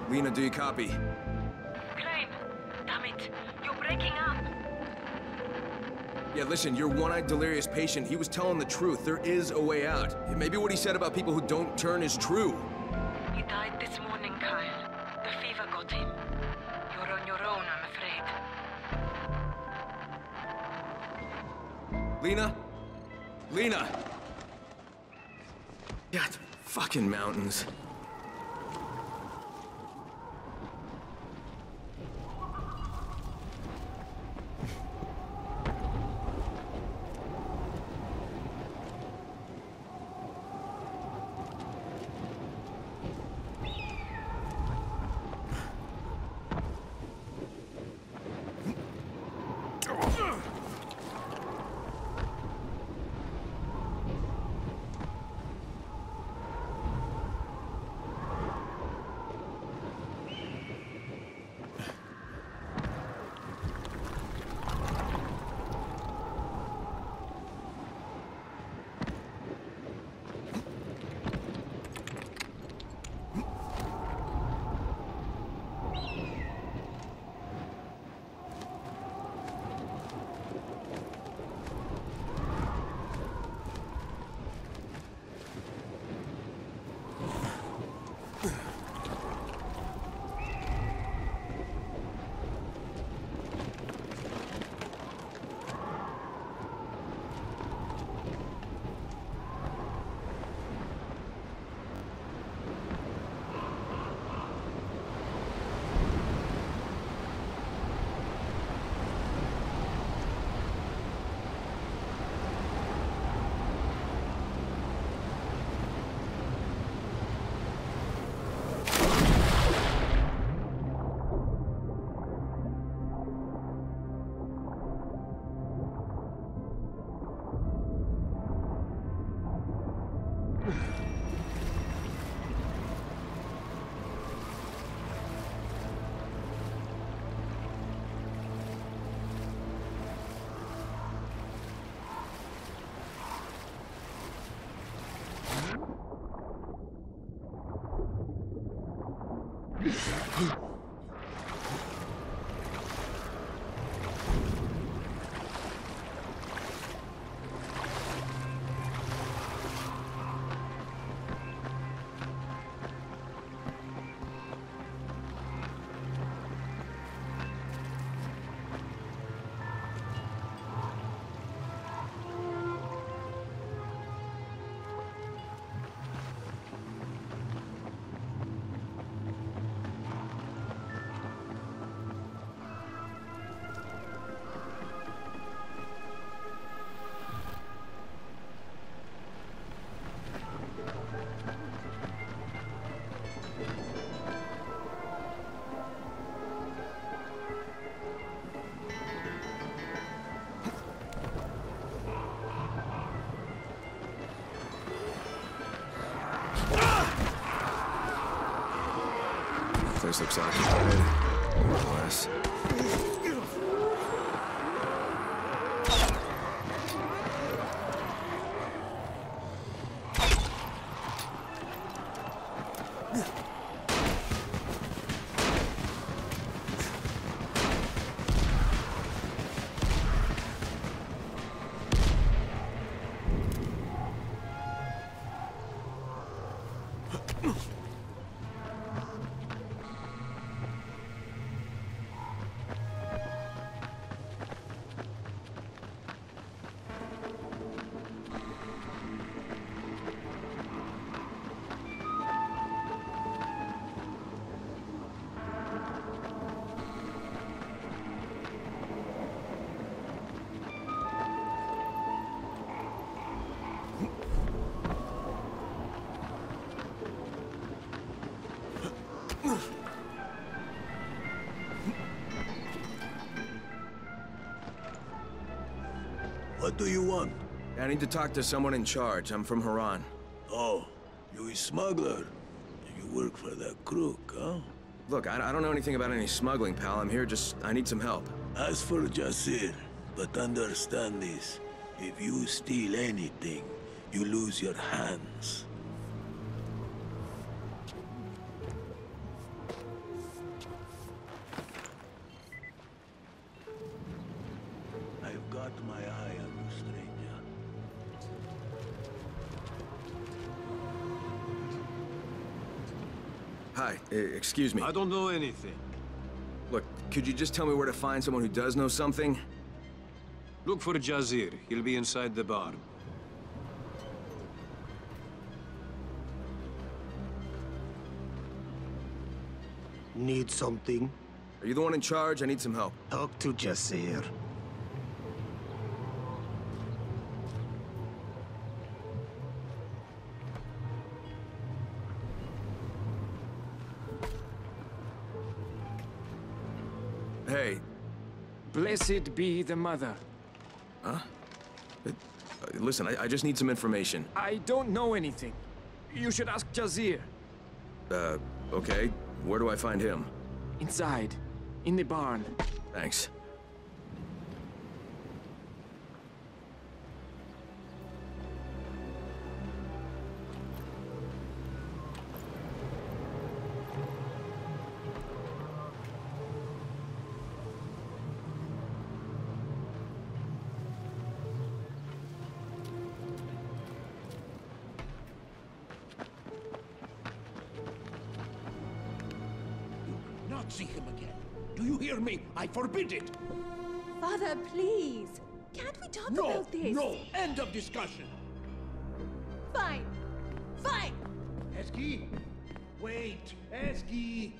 Lena, do you copy? Crane! Damn it! You're breaking up! Yeah, listen, your one-eyed delirious patient, he was telling the truth. There is a way out. Maybe what he said about people who don't turn is true. He died this morning, Kyle. The fever got him. You're on your own, I'm afraid. Lena? Lena! God, fucking mountains. Place looks occupied, more or less. What do you want? I need to talk to someone in charge. I'm from Harran. Oh, you a smuggler? You work for that crook, huh? Look, I don't know anything about any smuggling, pal. I'm here I need some help. As for Jasir, but understand this. If you steal anything, you lose your hands. Hi, excuse me. I don't know anything. Look, could you just tell me where to find someone who does know something? Look for Jazir. He'll be inside the bar. Need something? Are you the one in charge? I need some help. Talk to Jazir. Hey. Blessed be the mother. Listen, I just need some information. I don't know anything. You should ask Jazir. Okay. Where do I find him? Inside. In the barn. Thanks. Not see him again. Do you hear me? I forbid it. Father, please. Can't we talk No, about this? no. End of discussion. Fine. Fine. Eski, wait. Eski.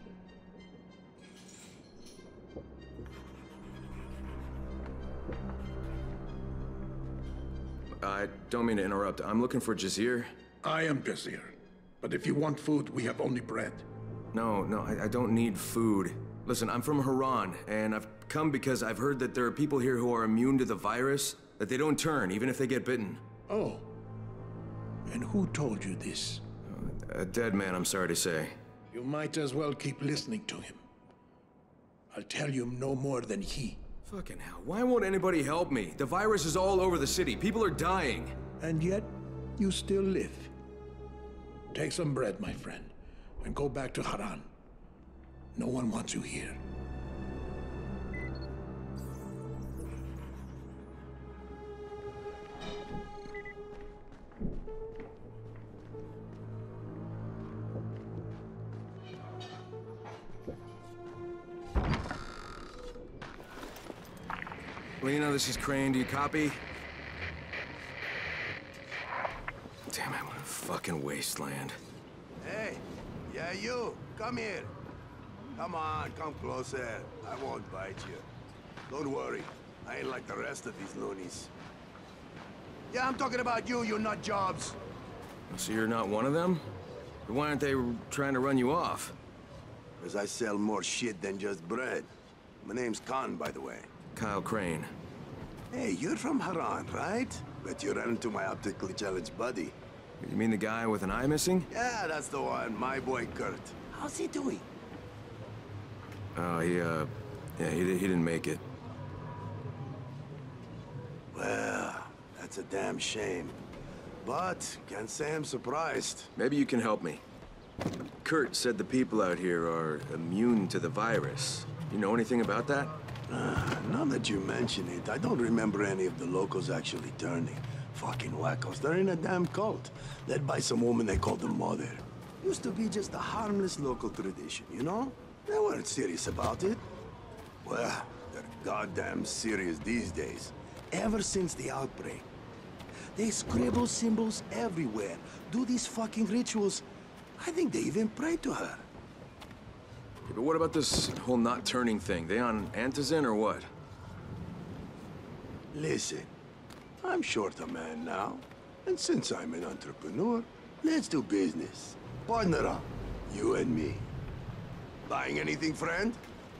I don't mean to interrupt. I'm looking for Jazir. I am Jazir. But if you want food, we have only bread. No, I don't need food. Listen, I'm from Haran, and I've come because I've heard that there are people here who are immune to the virus, that they don't turn, even if they get bitten. Oh. And who told you this? A dead man, I'm sorry to say. You might as well keep listening to him. I'll tell you no more than he. Fucking hell, why won't anybody help me? The virus is all over the city. People are dying. And yet, you still live. Take some bread, my friend, and go back to Haran. No one wants you here. Lena, this is Crane. Do you copy? Damn it, what a fucking wasteland. Hey, yeah, you. Come here. Come on, come closer. I won't bite you. Don't worry. I ain't like the rest of these loonies. Yeah, I'm talking about you, you nut jobs. So you're not one of them? Why aren't they trying to run you off? Because I sell more shit than just bread. My name's Khan, by the way. Kyle Crane. Hey, you're from Haran, right? Bet you ran into my optically challenged buddy. You mean the guy with an eye missing? Yeah, that's the one. My boy Kurt. How's he doing? Oh, he didn't make it. Well, that's a damn shame. But, can't say I'm surprised. Maybe you can help me. Kurt said the people out here are immune to the virus. You know anything about that? Now that you mention it, I don't remember any of the locals actually turning. Fucking wackos. They're in a damn cult, led by some woman they call the Mother. Used to be just a harmless local tradition, you know? They weren't serious about it. Well, they're goddamn serious these days. Ever since the outbreak. They scribble symbols everywhere, do these fucking rituals. I think they even pray to her. Yeah, but what about this whole not turning thing? They on Antizin or what? Listen, I'm short a man now. And since I'm an entrepreneur, let's do business. Partner up, you and me. Buying anything, friend?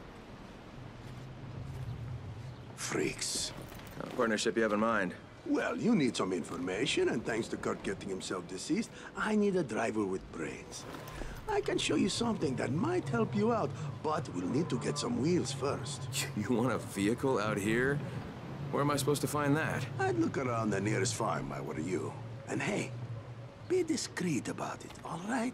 Freaks. Partnership you have in mind? Well, you need some information, and thanks to Kurt getting himself deceased, I need a driver with brains. I can show you something that might help you out, but we'll need to get some wheels first. You want a vehicle out here? Where am I supposed to find that? I'd look around the nearest farm if I were you. And hey, be discreet about it, all right?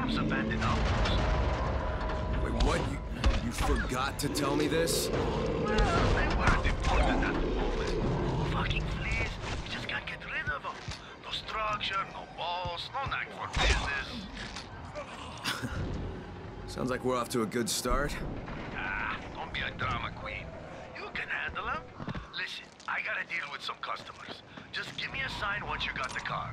Tom's abandoned outpost. Wait, what? You forgot to tell me this? Well, they weren't important at the moment. Fucking fleas. We just can't get rid of them. No structure, no walls, no knack for business. Sounds like we're off to a good start. Don't be a drama queen. You can handle them. Listen, I gotta deal with some customers. Just give me a sign once you got the car.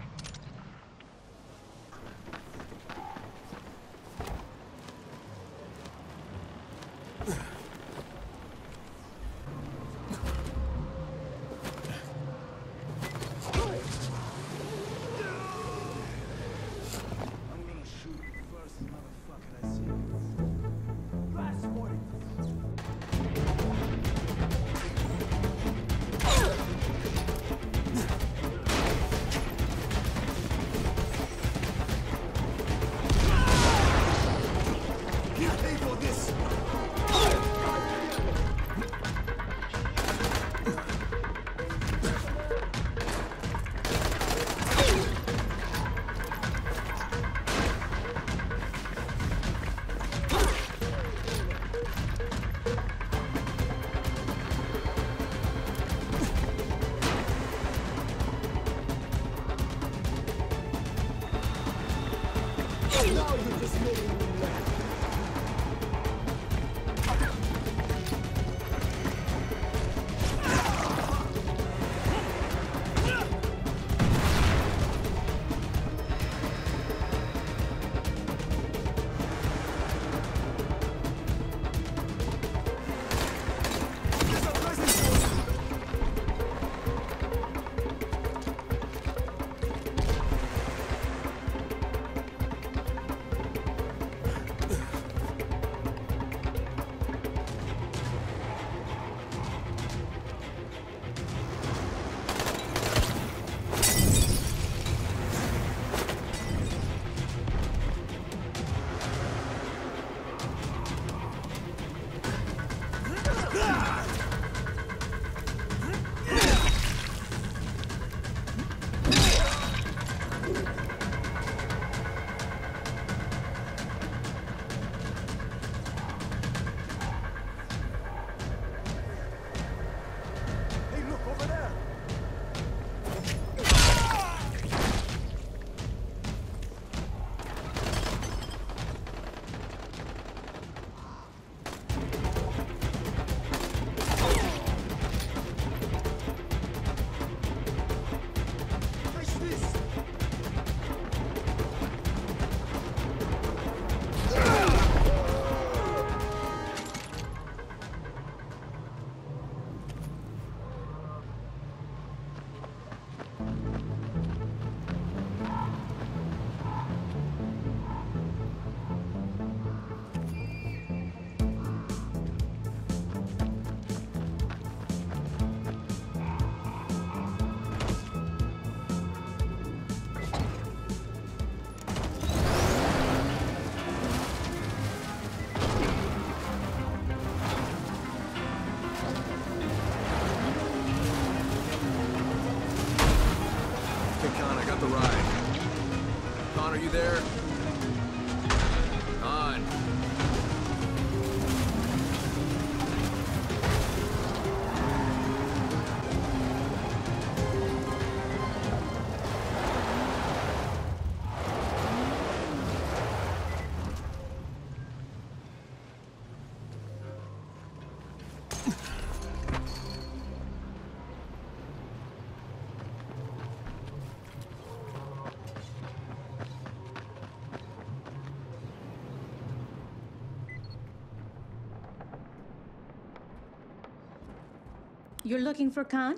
You're looking for Khan?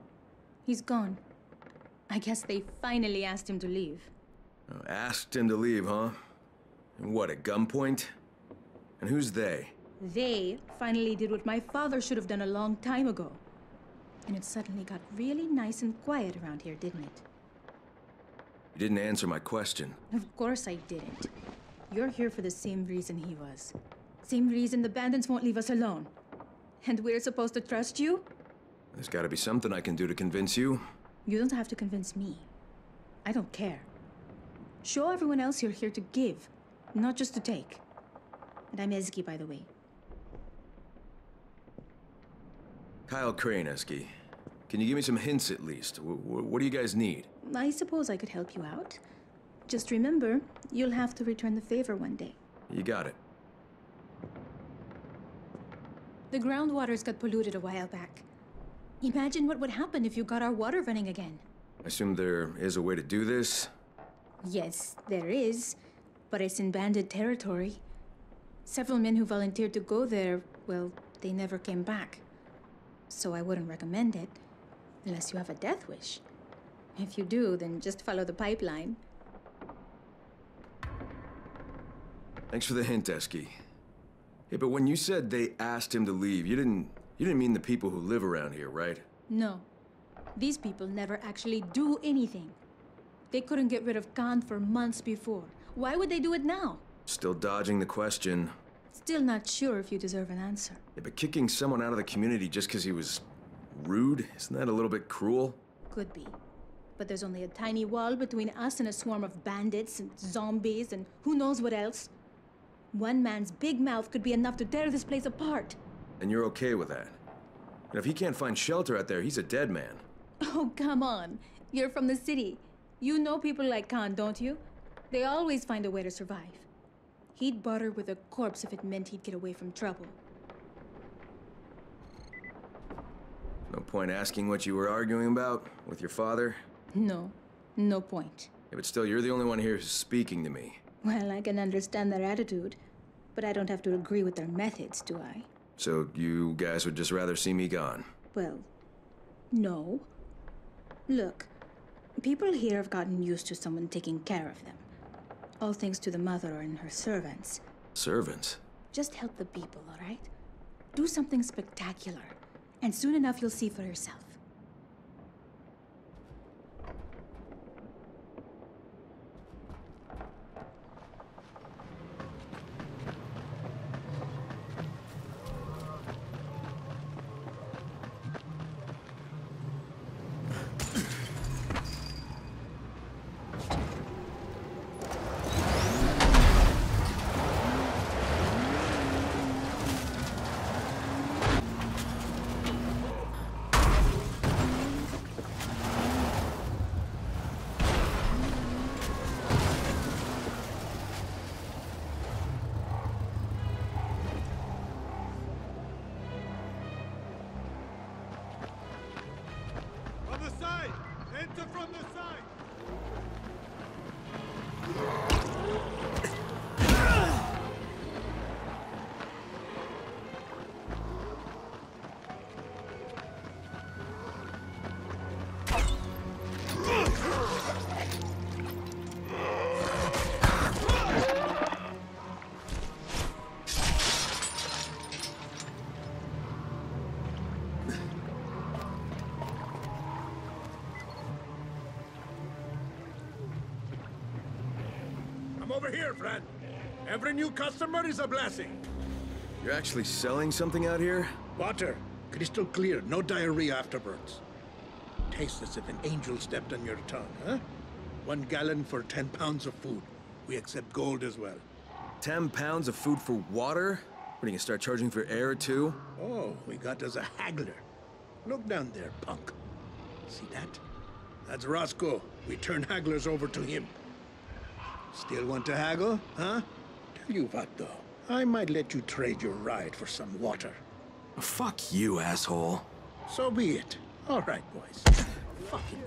He's gone. I guess they finally asked him to leave. Oh, asked him to leave, huh? And what, at gunpoint? And who's they? They finally did what my father should have done a long time ago. And it suddenly got really nice and quiet around here, didn't it? You didn't answer my question. Of course I didn't. You're here for the same reason he was. Same reason the bandits won't leave us alone. And we're supposed to trust you? There's gotta be something I can do to convince you. You don't have to convince me. I don't care. Show everyone else you're here to give, not just to take. And I'm Ezgi, by the way. Kyle Crane, Eski. Can you give me some hints at least? What do you guys need? I suppose I could help you out. Just remember, you'll have to return the favor one day. You got it. The groundwaters got polluted a while back. Imagine what would happen if you got our water running again. I assume there is a way to do this? Yes, there is, but it's in bandit territory. Several men who volunteered to go there, well, they never came back. So I wouldn't recommend it, unless you have a death wish. If you do, then just follow the pipeline. Thanks for the hint, Eski. Hey, but when you said they asked him to leave, you didn't mean the people who live around here, right? No. These people never actually do anything. They couldn't get rid of Khan for months before. Why would they do it now? Still dodging the question. Still not sure if you deserve an answer. Yeah, but kicking someone out of the community just because he was rude, isn't that a little bit cruel? Could be. But there's only a tiny wall between us and a swarm of bandits and zombies and who knows what else. One man's big mouth could be enough to tear this place apart. And you're okay with that? And if he can't find shelter out there, he's a dead man. Oh, come on. You're from the city. You know people like Khan, don't you? They always find a way to survive. He'd barter with a corpse if it meant he'd get away from trouble. No point asking what you were arguing about with your father? No, no point. Yeah, but still, you're the only one here who's speaking to me. Well, I can understand their attitude, but I don't have to agree with their methods, do I? So you guys would just rather see me gone? Well, no. Look, people here have gotten used to someone taking care of them. All thanks to the mother and her servants. Servants? Just help the people, all right? Do something spectacular, and soon enough you'll see for yourself. Over here, friend. Every new customer is a blessing. You're actually selling something out here? Water. Crystal clear. No diarrhea afterwards. Tastes as if an angel stepped on your tongue, huh? 1 gallon for 10 pounds of food. We accept gold as well. 10 pounds of food for water? What, are you gonna start charging for air, too? Oh, we got us a haggler. Look down there, punk. See that? That's Roscoe. We turn hagglers over to him. Still want to haggle, huh? Tell you what, though. I might let you trade your ride for some water. Fuck you, asshole. So be it. All right, boys. Fucking...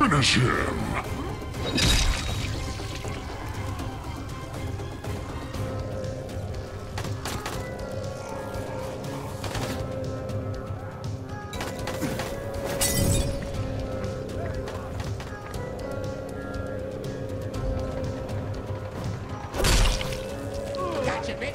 Finish him! Gotcha, bitch!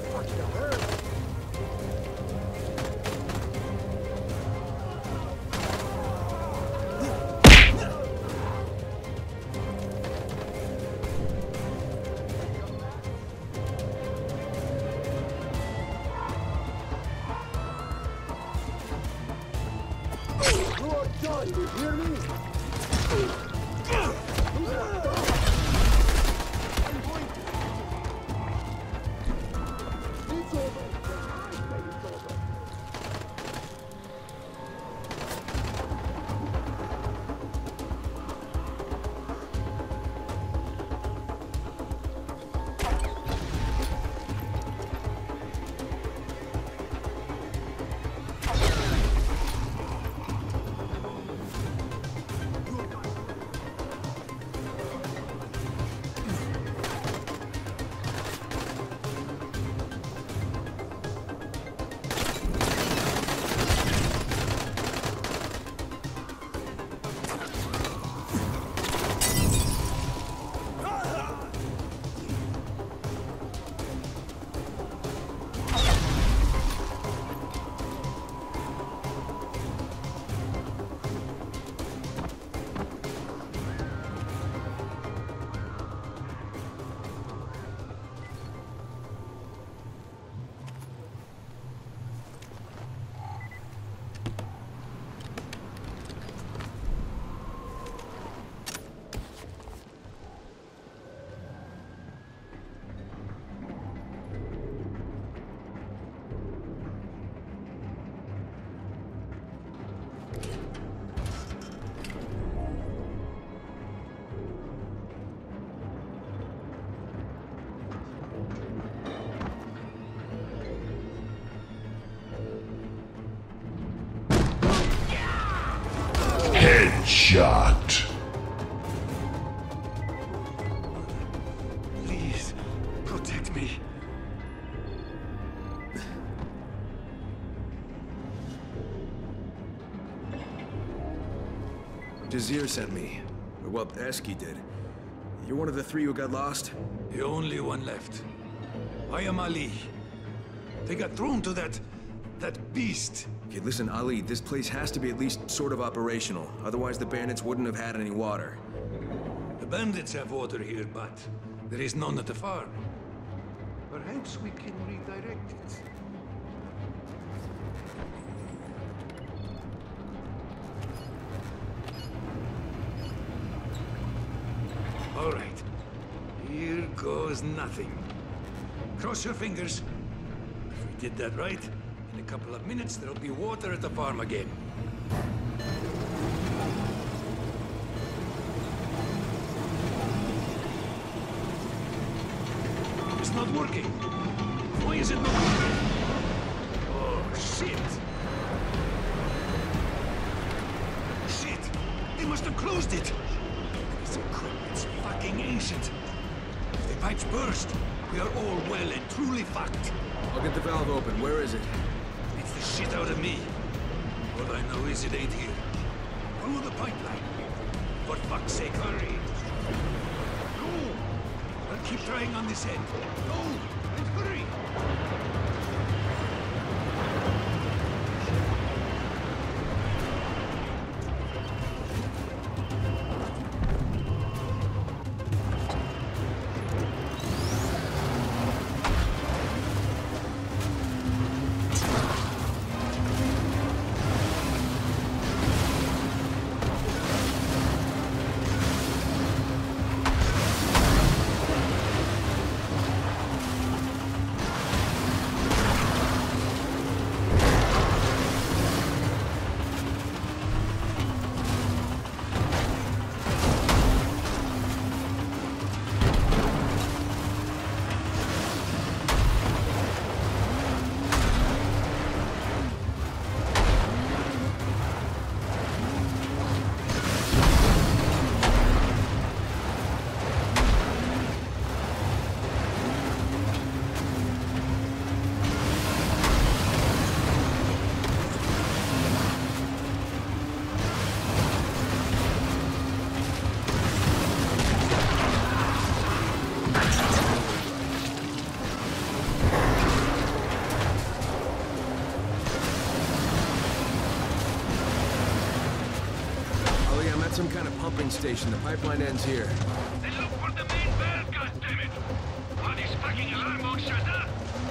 Headshot. Please, protect me. Jazir sent me. Well, Eski did. You're one of the three who got lost? The only one left. I am Ali. They got thrown to that beast. Okay, listen, Ali, this place has to be at least sort of operational. Otherwise, the bandits wouldn't have had any water. The bandits have water here, but there is none at the farm. Perhaps we can redirect it. All right. Here goes nothing. Cross your fingers. If we did that right, in a couple of minutes, there'll be water at the farm again. It's not working. Why is it not working? Oh, shit! Shit! They must have closed it! This equipment's fucking ancient. If the pipes burst, we are all well and truly fucked. I'll get the valve open. Where is it? It's the shit out of me. All I know is it ain't here. Follow the pipeline. For fuck's sake, hurry! No! I'll keep trying on this end. No! And hurry! some kind of pumping station. The pipeline ends here. Then look for the main valve, goddammit! All this fucking alarm won't shut up!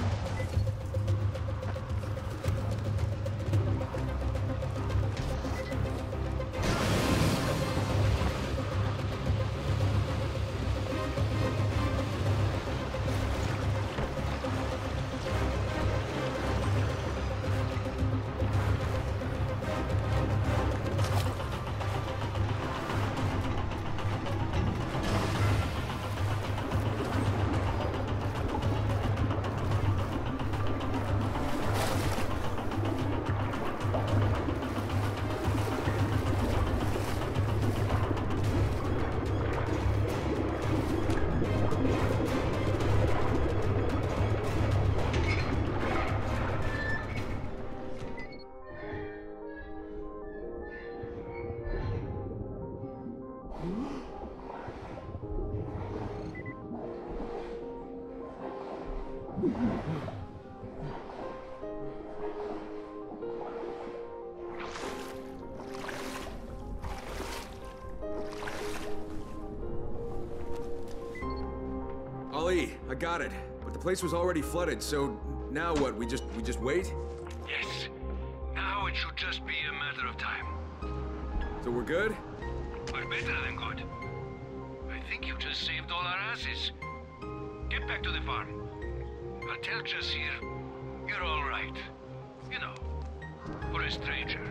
Ali, I got it. But the place was already flooded, so now what? We just wait? Yes. Now it should just be a matter of time. So we're good? We're better than good. I think you just saved all our asses. Get back to the farm. I'll tell Jazir you're all right. You know, for a stranger.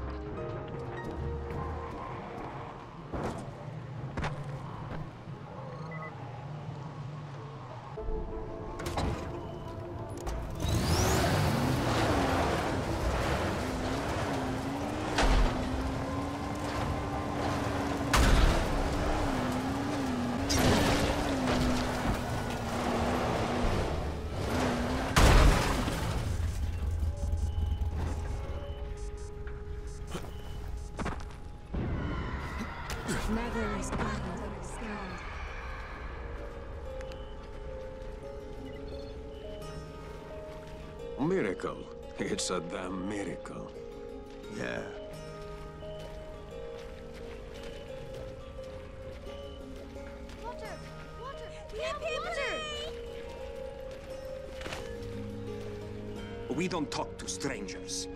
Never respond. Miracle. It's a damn miracle. Yeah. Water! Water! We have water! We don't talk to strangers.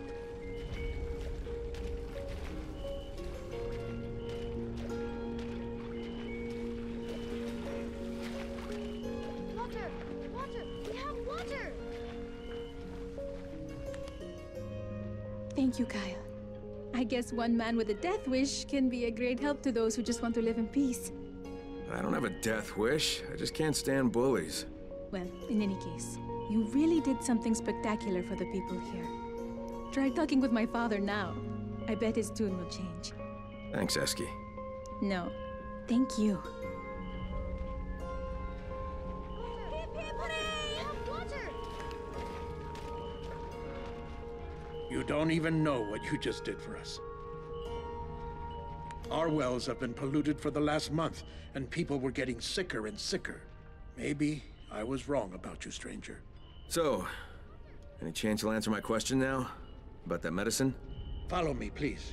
Water! Water! We have water! Thank you, Kyle. I guess one man with a death wish can be a great help to those who just want to live in peace. I don't have a death wish. I just can't stand bullies. Well, in any case, you really did something spectacular for the people here. Try talking with my father now. I bet his tune will change. Thanks, Eski. No, thank you. You don't even know what you just did for us. Our wells have been polluted for the last month, and people were getting sicker and sicker. Maybe I was wrong about you, stranger. So, any chance you'll answer my question now? About that medicine? Follow me, please.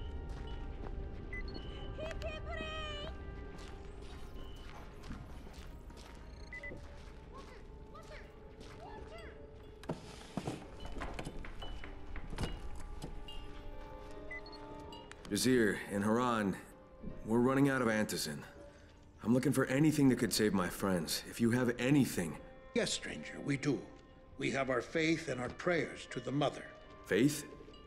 Jazir, in Haran, we're running out of antizin. I'm looking for anything that could save my friends. If you have anything... Yes, stranger, we do. We have our faith and our prayers to the Mother. Faith?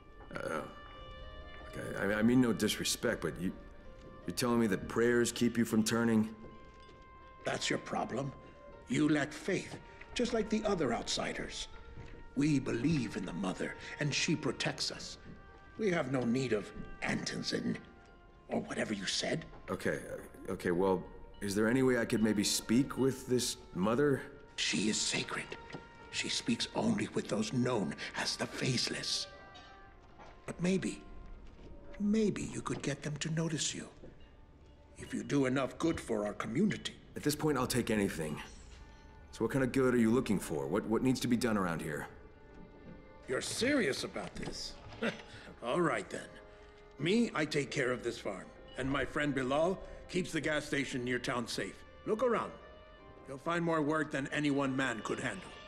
Okay, I mean no disrespect, but you're telling me that prayers keep you from turning? That's your problem. You lack faith, just like the other outsiders. We believe in the Mother, and she protects us. We have no need of antizin, or whatever you said. Okay, well, is there any way I could maybe speak with this Mother? She is sacred. She speaks only with those known as the Faceless. But maybe you could get them to notice you. If you do enough good for our community. At this point, I'll take anything. So what kind of good are you looking for? What needs to be done around here? You're serious about this? All right, then. Me, I take care of this farm. And my friend Bilal keeps the gas station near town safe. Look around. You'll find more work than any one man could handle.